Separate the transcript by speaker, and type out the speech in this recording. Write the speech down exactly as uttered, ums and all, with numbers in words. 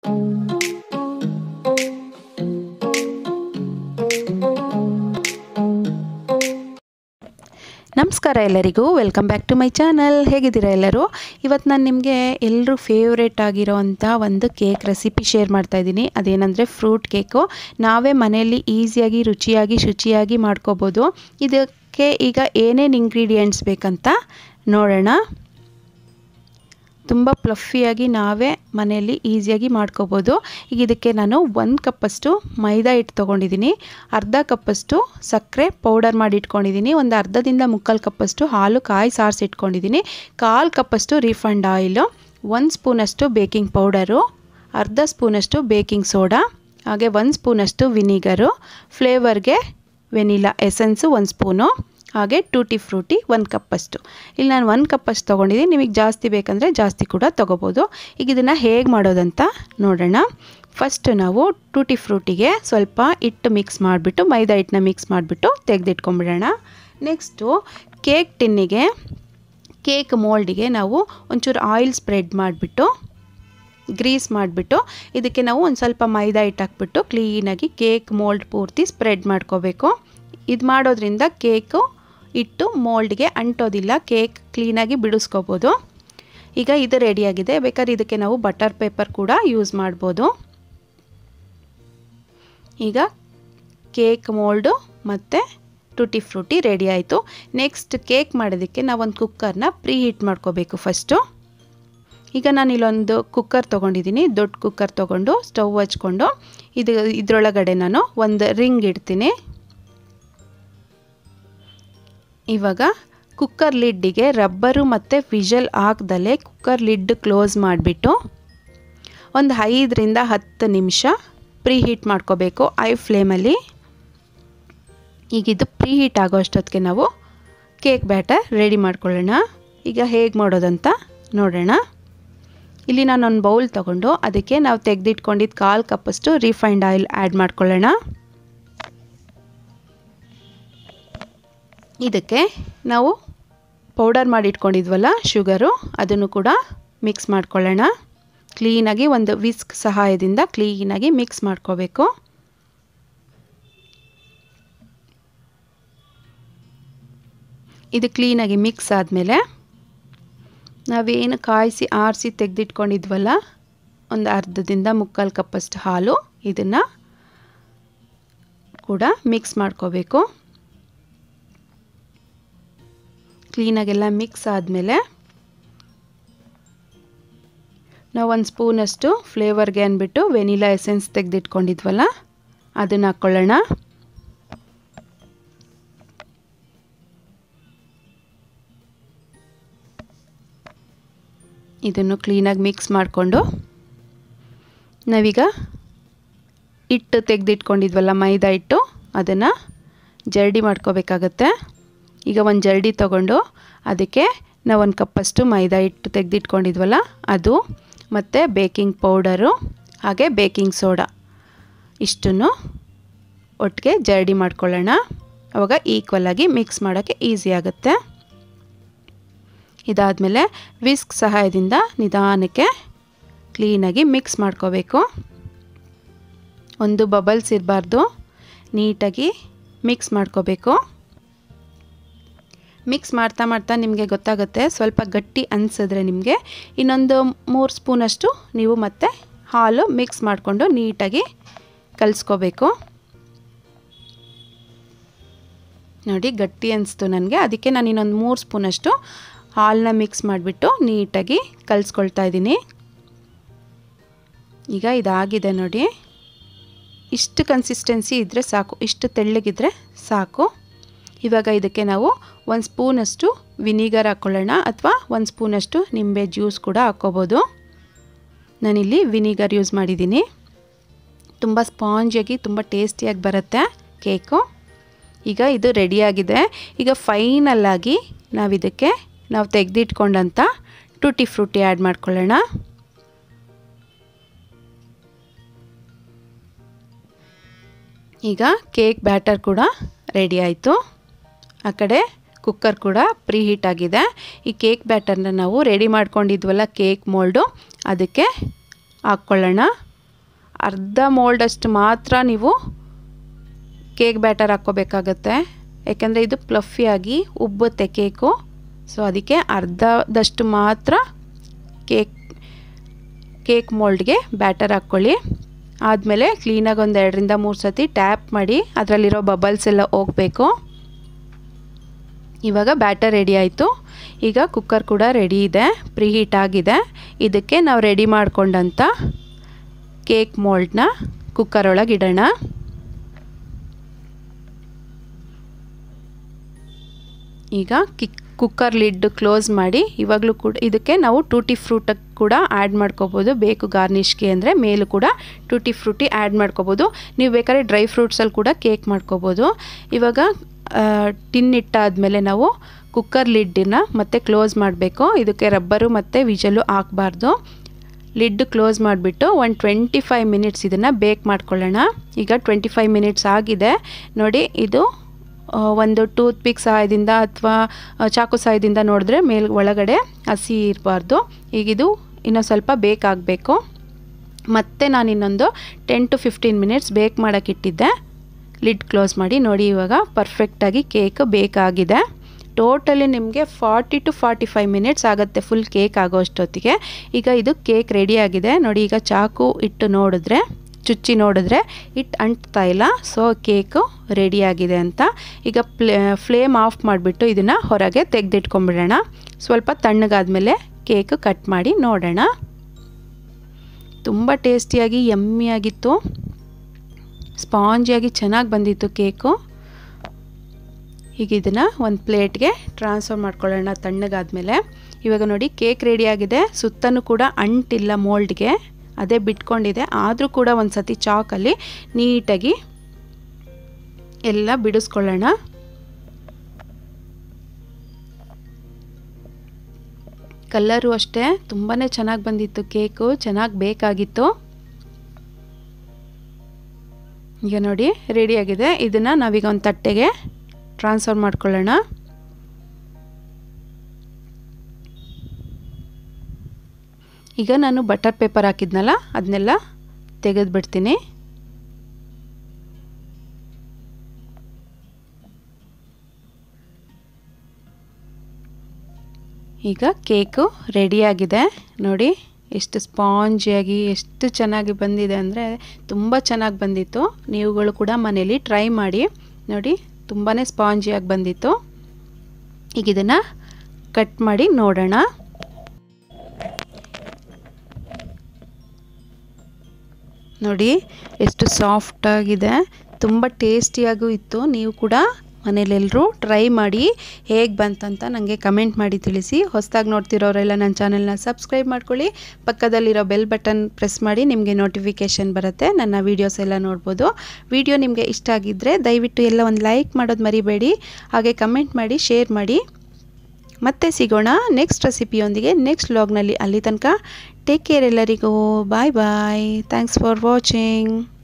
Speaker 1: ನಮಸ್ಕಾರ ಎಲ್ಲರಿಗೂ, welcome back to my channel. ಹೇಗಿದ್ದೀರಾ ಎಲ್ಲರೂ? ಇವತ್ತು ನಾನು ನಿಮಗೆ ಎಲ್ಲರೂ ಫೇವ್ರೇಟ್ ಆಗಿರೋವಂಥ ಒಂದು ಕೇಕ್ ರೆಸಿಪಿ ಶೇರ್ ಮಾಡ್ತಾ ಇದ್ದೀನಿ. ಅದೇನೆಂದರೆ ಫ್ರೂಟ್ ಕೇಕು. ನಾವೇ ಮನೆಯಲ್ಲಿ ಈಸಿಯಾಗಿ ರುಚಿಯಾಗಿ ಶುಚಿಯಾಗಿ ಮಾಡ್ಕೋಬೋದು. ಇದಕ್ಕೆ ಈಗ ಏನೇನು ಇಂಗ್ರೀಡಿಯೆಂಟ್ಸ್ ಬೇಕಂತ ನೋಡೋಣ. ತುಂಬ ಪ್ಲಫಿಯಾಗಿ ನಾವೇ ಮನೆಯಲ್ಲಿ ಈಸಿಯಾಗಿ ಮಾಡ್ಕೋಬೋದು. ಈಗ ಇದಕ್ಕೆ ನಾನು ಒಂದು ಕಪ್ಪಷ್ಟು ಮೈದಾ ಹಿಟ್ಟು ತೊಗೊಂಡಿದ್ದೀನಿ, ಅರ್ಧ ಕಪ್ಪಷ್ಟು ಸಕ್ಕರೆ ಪೌಡರ್ ಮಾಡಿ ಇಟ್ಕೊಂಡಿದ್ದೀನಿ, ಒಂದು ಅರ್ಧದಿಂದ ಮುಕ್ಕಾಲು ಕಪ್ಪಷ್ಟು ಹಾಲು ಕಾಯಿ ಸಾರಿಸಿ ಇಟ್ಕೊಂಡಿದ್ದೀನಿ, ಕಾಲು ಕಪ್ಪಷ್ಟು ರೀಫಂಡ್ ಆಯಿಲು, ಒಂದು ಸ್ಪೂನಷ್ಟು ಬೇಕಿಂಗ್ ಪೌಡರು, ಅರ್ಧ ಸ್ಪೂನಷ್ಟು ಬೇಕಿಂಗ್ ಸೋಡಾ, ಹಾಗೆ ಒಂದು ಸ್ಪೂನಷ್ಟು ವಿನಿಗರು, ಫ್ಲೇವರ್ಗೆ ವೆನಿಲಾ ಎಸೆನ್ಸು ಒಂದು ಸ್ಪೂನು, ಹಾಗೆ ಟೂಟಿ ಫ್ರೂಟಿ ಒಂದು ಕಪ್ಪಷ್ಟು. ಇಲ್ಲಿ ನಾನು ಒಂದು ಕಪ್ಪಷ್ಟು ತೊಗೊಂಡಿದ್ದೀನಿ, ನಿಮಗೆ ಜಾಸ್ತಿ ಬೇಕಂದರೆ ಜಾಸ್ತಿ ಕೂಡ ತೊಗೋಬೋದು. ಈಗ ಇದನ್ನು ಹೇಗೆ ಮಾಡೋದಂತ ನೋಡೋಣ. ಫಸ್ಟ್ ನಾವು ಟೂಟಿ ಫ್ರೂಟಿಗೆ ಸ್ವಲ್ಪ ಹಿಟ್ಟು ಮಿಕ್ಸ್ ಮಾಡಿಬಿಟ್ಟು ಮೈದಾ ಹಿಟ್ಟನ್ನ ಮಿಕ್ಸ್ ಮಾಡಿಬಿಟ್ಟು ತೆಗೆದಿಟ್ಕೊಂಡ್ಬಿಡೋಣ. ನೆಕ್ಸ್ಟು ಕೇಕ್ ಟಿನ್ನಿಗೆ ಕೇಕ್ ಮೋಲ್ಡಿಗೆ ನಾವು ಒಂಚೂರು ಆಯಿಲ್ ಸ್ಪ್ರೆಡ್ ಮಾಡಿಬಿಟ್ಟು ಗ್ರೀಸ್ ಮಾಡಿಬಿಟ್ಟು ಇದಕ್ಕೆ ನಾವು ಒಂದು ಸ್ವಲ್ಪ ಮೈದಾ ಹಿಟ್ಟು ಹಾಕ್ಬಿಟ್ಟು ಕ್ಲೀನಾಗಿ ಕೇಕ್ ಮೋಲ್ಡ್ ಪೂರ್ತಿ ಸ್ಪ್ರೆಡ್ ಮಾಡ್ಕೋಬೇಕು. ಇದು ಮಾಡೋದ್ರಿಂದ ಕೇಕು ಇಟ್ಟು ಮೋಲ್ಡ್ಗೆ ಅಂಟೋದಿಲ್ಲ, ಕೇಕ್ ಕ್ಲೀನಾಗಿ ಬಿಡಿಸ್ಕೋಬೋದು. ಈಗ ಇದು ರೆಡಿಯಾಗಿದೆ. ಬೇಕಾದ್ರೆ ಇದಕ್ಕೆ ನಾವು ಬಟರ್ ಪೇಪರ್ ಕೂಡ ಯೂಸ್ ಮಾಡ್ಬೋದು. ಈಗ ಕೇಕ್ ಮೋಲ್ಡು ಮತ್ತು ಟೂಟಿ ಫ್ರೂಟಿ ರೆಡಿ ಆಯಿತು. ನೆಕ್ಸ್ಟ್ ಕೇಕ್ ಮಾಡೋದಕ್ಕೆ ನಾವೊಂದು ಕುಕ್ಕರ್ನ ಪ್ರೀ ಹೀಟ್ ಮಾಡ್ಕೋಬೇಕು ಫಸ್ಟು. ಈಗ ನಾನು ಇಲ್ಲೊಂದು ಕುಕ್ಕರ್ ತೊಗೊಂಡಿದ್ದೀನಿ, ದೊಡ್ಡ ಕುಕ್ಕರ್ ತೊಗೊಂಡು ಸ್ಟವ್ ಹಚ್ಕೊಂಡು ಇದು ಇದರೊಳಗಡೆ ನಾನು ಒಂದು ರಿಂಗ್ ಇಡ್ತೀನಿ. ಇವಾಗ ಕುಕ್ಕರ್ ಲಿಡ್ಡಿಗೆ ರಬ್ಬರು ಮತ್ತು ವಿಷಲ್ ಹಾಕ್ದಲೇ ಕುಕ್ಕರ್ ಲಿಡ್ ಕ್ಲೋಸ್ ಮಾಡಿಬಿಟ್ಟು ಒಂದು ಐದರಿಂದ ಹತ್ತು ನಿಮಿಷ ಪ್ರೀ ಹೀಟ್ ಮಾಡ್ಕೋಬೇಕು ಐ ಫ್ಲೇಮಲ್ಲಿ. ಈಗ ಇದು ಪ್ರೀ ಹೀಟ್ ಆಗೋ ಅಷ್ಟೊತ್ತಿಗೆ ನಾವು ಕೇಕ್ ಬ್ಯಾಟರ್ ರೆಡಿ ಮಾಡ್ಕೊಳ್ಳೋಣ. ಈಗ ಹೇಗೆ ಮಾಡೋದಂತ ನೋಡೋಣ. ಇಲ್ಲಿ ನಾನೊಂದು ಬೌಲ್ ತೊಗೊಂಡು ಅದಕ್ಕೆ ನಾವು ತೆಗೆದಿಟ್ಕೊಂಡಿದ್ದು ಕಾಲು ಕಪ್ಪಷ್ಟು ರಿಫೈನ್ಡ್ ಆಯಿಲ್ ಆ್ಯಡ್ ಮಾಡ್ಕೊಳ್ಳೋಣ. ಇದಕ್ಕೆ ನಾವು ಪೌಡರ್ ಮಾಡಿ ಇಟ್ಕೊಂಡಿದ್ವಲ್ಲ ಶುಗರು, ಅದನ್ನು ಕೂಡ ಮಿಕ್ಸ್ ಮಾಡ್ಕೊಳ್ಳೋಣ. ಕ್ಲೀನಾಗಿ ಒಂದು ವಿಸ್ಕ್ ಸಹಾಯದಿಂದ ಕ್ಲೀನಾಗಿ ಮಿಕ್ಸ್ ಮಾಡ್ಕೋಬೇಕು. ಇದು ಕ್ಲೀನಾಗಿ ಮಿಕ್ಸ್ ಆದಮೇಲೆ ನಾವೇನು ಕಾಯಿಸಿ ಆರಿಸಿ ತೆಗೆದಿಟ್ಕೊಂಡಿದ್ವಲ್ಲ ಒಂದು ಅರ್ಧದಿಂದ ಮುಕ್ಕಾಲು ಕಪ್ಪಷ್ಟು ಹಾಲು, ಇದನ್ನು ಕೂಡ ಮಿಕ್ಸ್ ಮಾಡ್ಕೋಬೇಕು. ಕ್ಲೀನಾಗೆಲ್ಲ ಮಿಕ್ಸ್ ಆದಮೇಲೆ ನಾವು ಒಂದು ಸ್ಪೂನಷ್ಟು ಫ್ಲೇವರ್ಗೆ ಅಂದ್ಬಿಟ್ಟು ವೆನಿಲಾ ಎಸೆನ್ಸ್ ತೆಗೆದಿಟ್ಕೊಂಡಿದ್ವಲ್ಲ ಅದನ್ನು ಹಾಕ್ಕೊಳ್ಳೋಣ. ಇದನ್ನು ಕ್ಲೀನಾಗಿ ಮಿಕ್ಸ್ ಮಾಡಿಕೊಂಡು ನಾವೀಗ ಹಿಟ್ಟು ತೆಗೆದಿಟ್ಕೊಂಡಿದ್ವಲ್ಲ ಮೈದಾ ಹಿಟ್ಟು, ಅದನ್ನು ಜರಡಿ ಮಾಡ್ಕೋಬೇಕಾಗತ್ತೆ. ಈಗ ಒಂದು ಜರಡಿ ತೊಗೊಂಡು ಅದಕ್ಕೆ ನಾವು ಒಂದು ಕಪ್ಪಷ್ಟು ಮೈದಾ ಹಿಟ್ಟು ತೆಗೆದಿಟ್ಕೊಂಡಿದ್ವಲ್ಲ ಅದು ಮತ್ತು ಬೇಕಿಂಗ್ ಪೌಡರು ಹಾಗೆ ಬೇಕಿಂಗ್ ಸೋಡಾ ಇಷ್ಟನ್ನು ಒಟ್ಟಿಗೆ ಜರಡಿ ಮಾಡ್ಕೊಳ್ಳೋಣ. ಆವಾಗ ಈಕ್ವಲಾಗಿ ಮಿಕ್ಸ್ ಮಾಡೋಕ್ಕೆ ಈಸಿ ಆಗುತ್ತೆ. ಇದಾದಮೇಲೆ ವಿಸ್ಕ್ ಸಹಾಯದಿಂದ ನಿಧಾನಕ್ಕೆ ಕ್ಲೀನಾಗಿ ಮಿಕ್ಸ್ ಮಾಡ್ಕೋಬೇಕು. ಒಂದು ಬಬಲ್ಸ್ ಇರಬಾರ್ದು, ನೀಟಾಗಿ ಮಿಕ್ಸ್ ಮಾಡ್ಕೋಬೇಕು. ಮಿಕ್ಸ್ ಮಾಡ್ತಾ ಮಾಡ್ತಾ ನಿಮಗೆ ಗೊತ್ತಾಗುತ್ತೆ, ಸ್ವಲ್ಪ ಗಟ್ಟಿ ಅನಿಸಿದ್ರೆ ನಿಮಗೆ ಇನ್ನೊಂದು ಮೂರು ಸ್ಪೂನಷ್ಟು ನೀವು ಮತ್ತೆ ಹಾಲು ಮಿಕ್ಸ್ ಮಾಡಿಕೊಂಡು ನೀಟಾಗಿ ಕಲಿಸ್ಕೋಬೇಕು. ನೋಡಿ ಗಟ್ಟಿ ಅನಿಸ್ತು ನನಗೆ, ಅದಕ್ಕೆ ನಾನು ಇನ್ನೊಂದು ಮೂರು ಸ್ಪೂನಷ್ಟು ಹಾಲನ್ನ ಮಿಕ್ಸ್ ಮಾಡಿಬಿಟ್ಟು ನೀಟಾಗಿ ಕಲಿಸ್ಕೊಳ್ತಾ ಇದ್ದೀನಿ. ಈಗ ಇದಾಗಿದೆ ನೋಡಿ, ಇಷ್ಟು ಕನ್ಸಿಸ್ಟೆನ್ಸಿ ಇದ್ದರೆ ಸಾಕು, ಇಷ್ಟು ತೆಳ್ಳಗಿದ್ರೆ ಸಾಕು. ಇವಾಗ ಇದಕ್ಕೆ ನಾವು ಒಂದು ಸ್ಪೂನಷ್ಟು ವಿನಿಗರ್ ಹಾಕ್ಕೊಳ್ಳೋಣ, ಅಥವಾ ಒಂದು ಸ್ಪೂನಷ್ಟು ನಿಂಬೆ ಜ್ಯೂಸ್ ಕೂಡ ಹಾಕ್ಕೋಬೋದು. ನಾನಿಲ್ಲಿ ವಿನಿಗರ್ ಯೂಸ್ ಮಾಡಿದ್ದೀನಿ. ತುಂಬ ಸ್ಪಾಂಜಿಯಾಗಿ ತುಂಬ ಟೇಸ್ಟಿಯಾಗಿ ಬರುತ್ತೆ ಕೇಕು. ಈಗ ಇದು ರೆಡಿಯಾಗಿದೆ. ಈಗ ಫೈನಲ್ಲಾಗಿ ನಾವು ಇದಕ್ಕೆ ನಾವು ತೆಗೆದಿಟ್ಕೊಂಡಂಥ ಟೂಟಿ ಫ್ರೂಟಿ ಆ್ಯಡ್ ಮಾಡ್ಕೊಳ್ಳೋಣ. ಈಗ ಕೇಕ್ ಬ್ಯಾಟರ್ ಕೂಡ ರೆಡಿ ಆಯಿತು. ಆ ಕಡೆ ಕುಕ್ಕರ್ ಕೂಡ ಪ್ರೀ ಹೀಟ್ ಆಗಿದೆ. ಈ ಕೇಕ್ ಬ್ಯಾಟರ್ನ ನಾವು ರೆಡಿ ಮಾಡ್ಕೊಂಡಿದ್ವಲ್ಲ ಕೇಕ್ ಮೋಲ್ಡು, ಅದಕ್ಕೆ ಹಾಕ್ಕೊಳ್ಳೋಣ. ಅರ್ಧ ಮೋಲ್ಡಷ್ಟು ಮಾತ್ರ ನೀವು ಕೇಕ್ ಬ್ಯಾಟರ್ ಹಾಕ್ಕೋಬೇಕಾಗತ್ತೆ, ಯಾಕೆಂದರೆ ಇದು ಪ್ಲಫಿಯಾಗಿ ಉಬ್ಬುತ್ತೆ ಕೇಕು. ಸೊ ಅದಕ್ಕೆ ಅರ್ಧದಷ್ಟು ಮಾತ್ರ ಕೇಕ್ ಕೇಕ್ ಮೋಲ್ಡ್ಗೆ ಬ್ಯಾಟರ್ ಹಾಕ್ಕೊಳ್ಳಿ. ಆದಮೇಲೆ ಕ್ಲೀನಾಗಿ ಒಂದು ಎರಡರಿಂದ ಮೂರು ಸತಿ ಟ್ಯಾಪ್ ಮಾಡಿ ಅದರಲ್ಲಿರೋ ಬಬಲ್ಸ್ ಎಲ್ಲ ಹೋಗಬೇಕು. ಇವಾಗ ಬ್ಯಾಟರ್ ರೆಡಿ ಆಯಿತು. ಈಗ ಕುಕ್ಕರ್ ಕೂಡ ರೆಡಿ ಇದೆ, ಪ್ರೀ ಹೀಟ್ ಆಗಿದೆ. ಇದಕ್ಕೆ ನಾವು ರೆಡಿ ಮಾಡ್ಕೊಂಡಂಥ ಕೇಕ್ ಮೋಲ್ಡ್ನ ಕುಕ್ಕರ್ ಒಳಗೆ ಇಡೋಣ. ಈಗ ಕಿಕ್ ಕುಕ್ಕರ್ ಲಿಡ್ ಕ್ಲೋಸ್ ಮಾಡಿ ಇವಾಗಲೂ ಕೂಡ ಇದಕ್ಕೆ ನಾವು ಟೂಟಿ ಫ್ರೂಟ್ ಕೂಡ ಆ್ಯಡ್ ಮಾಡ್ಕೋಬೋದು. ಬೇಕು ಗಾರ್ನಿಷ್ಗೆ ಅಂದರೆ ಮೇಲೂ ಕೂಡ ಟೂಟಿ ಫ್ರೂಟಿ ಆ್ಯಡ್ ಮಾಡ್ಕೋಬೋದು. ನೀವು ಬೇಕಾದ್ರೆ ಡ್ರೈ ಫ್ರೂಟ್ಸಲ್ಲಿ ಕೂಡ ಕೇಕ್ ಮಾಡ್ಕೋಬೋದು. ಇವಾಗ ಟಿನ್ ಇಟ್ಟಾದಮೇಲೆ ನಾವು ಕುಕ್ಕರ್ ಲಿಡ್ಡನ್ನ ಮತ್ತೆ ಕ್ಲೋಸ್ ಮಾಡಬೇಕು. ಇದಕ್ಕೆ ರಬ್ಬರು ಮತ್ತು ವಿಜಲು ಹಾಕಬಾರ್ದು. ಲಿಡ್ ಕ್ಲೋಸ್ ಮಾಡಿಬಿಟ್ಟು ಒಂದು ಟ್ವೆಂಟಿ ಫೈವ್ ಮಿನಿಟ್ಸ್ ಇದನ್ನು ಬೇಕ್ ಮಾಡ್ಕೊಳ್ಳೋಣ. ಈಗ ಟ್ವೆಂಟಿ ಫೈವ್ ಮಿನಿಟ್ಸ್ ಆಗಿದೆ ನೋಡಿ. ಇದು ಒಂದು ಟೂತ್ ಪಿಕ್ ಸಹಾಯದಿಂದ ಅಥವಾ ಚಾಕು ಸಹಾಯದಿಂದ ನೋಡಿದ್ರೆ ಮೇಲ್ ಒಳಗಡೆ ಹಸಿ ಇರಬಾರ್ದು. ಈಗಿದು ಇನ್ನೊಂದು ಸ್ವಲ್ಪ ಬೇಕಾಗಬೇಕು. ಮತ್ತು ನಾನು ಇನ್ನೊಂದು ಟೆನ್ ಟು ಫಿಫ್ಟೀನ್ ಮಿನಿಟ್ಸ್ ಬೇಕ್ ಮಾಡೋಕ್ಕಿಟ್ಟಿದ್ದೆ. ಲಿಡ್ ಕ್ಲೋಸ್ ಮಾಡಿ ನೋಡಿ, ಇವಾಗ ಪರ್ಫೆಕ್ಟಾಗಿ ಕೇಕ್ ಬೇಕಾಗಿದೆ. ಟೋಟಲಿ ನಿಮಗೆ forty to forty five minutes ಆಗುತ್ತೆ ಫುಲ್ ಕೇಕ್ ಆಗೋ ಅಷ್ಟೊತ್ತಿಗೆ. ಈಗ ಇದು ಕೇಕ್ ರೆಡಿಯಾಗಿದೆ ನೋಡಿ. ಈಗ ಚಾಕು ಇಟ್ಟು ನೋಡಿದ್ರೆ, ಚುಚ್ಚಿ ನೋಡಿದ್ರೆ ಇಟ್ಟು ಅಂಟ್ತಾ ಇಲ್ಲ. ಸೊ ಕೇಕು ರೆಡಿಯಾಗಿದೆ ಅಂತ. ಈಗ ಪ್ಲೇ ಫ್ಲೇಮ್ ಆಫ್ ಮಾಡಿಬಿಟ್ಟು ಇದನ್ನು ಹೊರಗೆ ತೆಗೆದಿಟ್ಕೊಂಡ್ಬಿಡೋಣ. ಸ್ವಲ್ಪ ತಣ್ಣಗಾದ್ಮೇಲೆ ಕೇಕ್ ಕಟ್ ಮಾಡಿ ನೋಡೋಣ. ತುಂಬ ಟೇಸ್ಟಿಯಾಗಿ ಯಮ್ಮಿಯಾಗಿತ್ತು, ಸ್ಪಾಂಜಿಯಾಗಿ ಚೆನ್ನಾಗಿ ಬಂದಿತ್ತು ಕೇಕು. ಈಗ ಇದನ್ನು ಒಂದು ಪ್ಲೇಟ್ಗೆ ಟ್ರಾನ್ಸ್ಫರ್ ಮಾಡ್ಕೊಳ್ಳೋಣ ತಣ್ಣಗಾದ್ಮೇಲೆ. ಇವಾಗ ನೋಡಿ ಕೇಕ್ ರೆಡಿಯಾಗಿದೆ. ಸುತ್ತಲೂ ಕೂಡ ಅಂಟಿಲ್ಲ ಮೋಲ್ಡ್ಗೆ, ಅದೇ ಬಿಟ್ಕೊಂಡಿದೆ. ಆದರೂ ಕೂಡ ಒಂದು ಸತಿ ಚಾಕಲ್ಲಿ ನೀಟಾಗಿ ಎಲ್ಲ ಬಿಡಿಸ್ಕೊಳ್ಳೋಣ. ಕಲ್ಲರು ಅಷ್ಟೇ ತುಂಬಾ ಚೆನ್ನಾಗಿ ಬಂದಿತ್ತು ಕೇಕು, ಚೆನ್ನಾಗಿ ಬೇಕಾಗಿತ್ತು. ಈಗ ನೋಡಿ ರೆಡಿಯಾಗಿದೆ. ಇದನ್ನು ನಾವೀಗ ಒಂದು ತಟ್ಟೆಗೆ ಟ್ರಾನ್ಸ್ಫರ್ ಮಾಡ್ಕೊಳ್ಳೋಣ. ಈಗ ನಾನು ಬಟರ್ ಪೇಪರ್ ಹಾಕಿದ್ನಲ್ಲ ಅದನ್ನೆಲ್ಲ ತೆಗೆದುಬಿಡ್ತೀನಿ. ಈಗ ಕೇಕು ರೆಡಿಯಾಗಿದೆ ನೋಡಿ. ಎಷ್ಟು ಸ್ಪಾಂಜಿಯಾಗಿ ಎಷ್ಟು ಚೆನ್ನಾಗಿ ಬಂದಿದೆ ಅಂದರೆ ತುಂಬ ಚೆನ್ನಾಗಿ ಬಂದಿತ್ತು. ನೀವುಗಳು ಕೂಡ ಮನೇಲಿ ಟ್ರೈ ಮಾಡಿ ನೋಡಿ, ತುಂಬಾ ಸ್ಪಾಂಜಿಯಾಗಿ ಬಂದಿತ್ತು. ಈಗ ಇದನ್ನು ಕಟ್ ಮಾಡಿ ನೋಡೋಣ. ನೋಡಿ ಎಷ್ಟು ಸಾಫ್ಟಾಗಿದೆ, ತುಂಬ ಟೇಸ್ಟಿಯಾಗೂ ಇತ್ತು. ನೀವು ಕೂಡ ಮನೇಲೆಲ್ಲರೂ ಟ್ರೈ ಮಾಡಿ ಹೇಗೆ ಬಂತಂತ ನನಗೆ ಕಮೆಂಟ್ ಮಾಡಿ ತಿಳಿಸಿ. ಹೊಸದಾಗಿ ನೋಡ್ತಿರೋರೆಲ್ಲ ನನ್ನ ಚಾನೆಲ್ನ ಸಬ್ಸ್ಕ್ರೈಬ್ ಮಾಡ್ಕೊಳ್ಳಿ. ಪಕ್ಕದಲ್ಲಿರೋ ಬೆಲ್ ಬಟನ್ ಪ್ರೆಸ್ ಮಾಡಿ, ನಿಮಗೆ ನೋಟಿಫಿಕೇಷನ್ ಬರುತ್ತೆ, ನನ್ನ ವೀಡಿಯೋಸ್ ಎಲ್ಲ ನೋಡ್ಬೋದು. ವಿಡಿಯೋ ನಿಮಗೆ ಇಷ್ಟ ಆಗಿದ್ದರೆ ದಯವಿಟ್ಟು ಎಲ್ಲ ಒಂದು ಲೈಕ್ ಮಾಡೋದು ಮರಿಬೇಡಿ. ಹಾಗೆ ಕಮೆಂಟ್ ಮಾಡಿ, ಶೇರ್ ಮಾಡಿ. ಮತ್ತೆ ಸಿಗೋಣ ನೆಕ್ಸ್ಟ್ ರೆಸಿಪಿಯೊಂದಿಗೆ ನೆಕ್ಸ್ಟ್ ವ್ಲಾಗ್ನಲ್ಲಿ. ಅಲ್ಲಿ ತನಕ ಟೇಕ್ ಕೇರ್ ಎಲ್ಲರಿಗೂ. Bye bye. Thanks for watching.